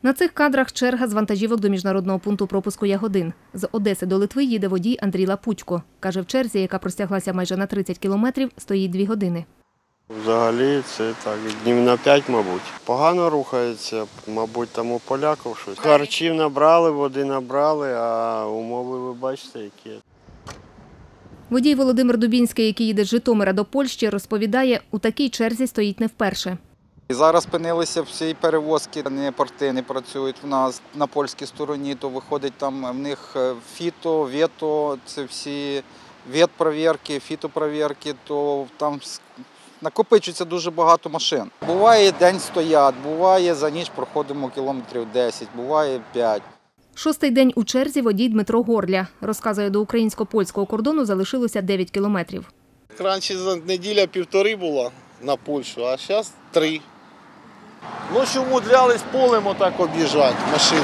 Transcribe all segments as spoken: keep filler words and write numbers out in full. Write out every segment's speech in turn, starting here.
На цих кадрах черга з вантажівок до міжнародного пункту пропуску «Ягодин». З Одеси до Литви їде водій Андрій Лапутько. Каже, в черзі, яка простяглася майже на тридцять кілометрів, стоїть дві години. Взагалі це так, днів на п'ять, мабуть. Погано рухається, мабуть, там у поляків щось. Харчів набрали, води набрали, а умови ви бачите, які. Водій Володимир Дубінський, який їде з Житомира до Польщі, розповідає, у такій черзі стоїть не вперше. Зараз спинилися всі перевозки, не порти не працюють в нас на польській стороні, то виходить там в них фіто, вето, це всі ветпровірки, фітопровірки, то там накопичується дуже багато машин. Буває день стоять, буває за ніч проходимо кілометрів десять, буває п'ять. Шостий день у черзі водій Дмитро Горля. Розказує, до українсько-польського кордону залишилося дев'ять кілометрів. Раніше за неділя півтори була на Польщу, а зараз три. Ночі умудрялись полем отак об'їжджати машини.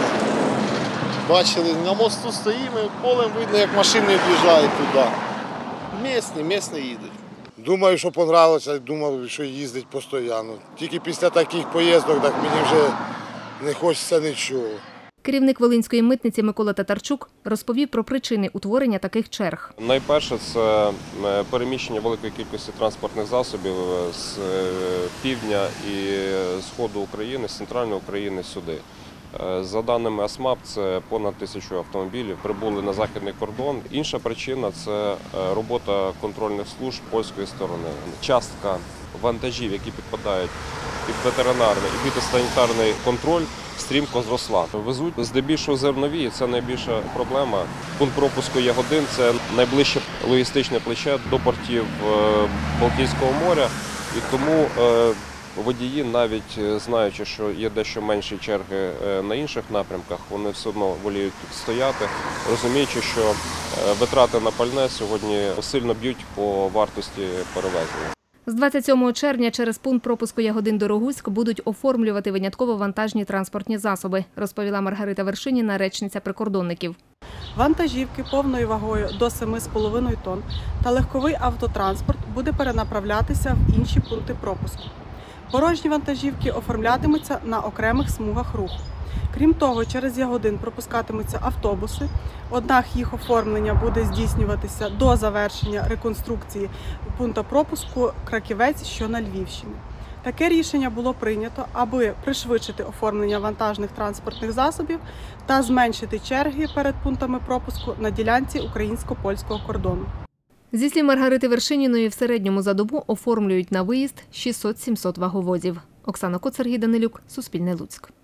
Бачили, на мосту стоїмо, полем видно, як машини об'їжджають туди. Місні, місні їдуть. Думаю, що понравилося, думав, що їздить постійно. Тільки після таких поїздок так мені вже не хочеться нічого. Керівник Волинської митниці Микола Татарчук розповів про причини утворення таких черг. Найперше – це переміщення великої кількості транспортних засобів з півдня і сходу України, з центральної України сюди. За даними АСМАП, це понад тисячу автомобілів прибули на західний кордон. Інша причина – це робота контрольних служб польської сторони. Частка вантажів, які підпадають під ветеринарний і фітосанітарний контроль, стрімко зросла. Везуть здебільшого зернові, і це найбільша проблема. Пункт пропуску «Ягодин» – це найближче логістичне плече до портів Балтійського моря, і тому водії, навіть знаючи, що є дещо менші черги на інших напрямках, вони все одно воліють тут стояти, розуміючи, що витрати на пальне сьогодні сильно б'ють по вартості перевезення. З двадцять сьомого червня через пункт пропуску «Ягодин» Дорогуськ будуть оформлювати винятково вантажні транспортні засоби, розповіла Маргарита Вершиніна, речниця прикордонників. Вантажівки повною вагою до семи з половиною тонн та легковий автотранспорт буде перенаправлятися в інші пункти пропуску. Порожні вантажівки оформлятимуться на окремих смугах руху. Крім того, через «Ягодин» пропускатимуться автобуси, однак їх оформлення буде здійснюватися до завершення реконструкції пункту пропуску Краківець, що на Львівщині. Таке рішення було прийнято, аби пришвидшити оформлення вантажних транспортних засобів та зменшити черги перед пунктами пропуску на ділянці українсько-польського кордону. Зі слів Маргарити Вершиніної, в середньому за добу оформлюють на виїзд шістсот - сімсот ваговозів. Оксана Коц, Сергій Данилюк, Суспільне Луцьк.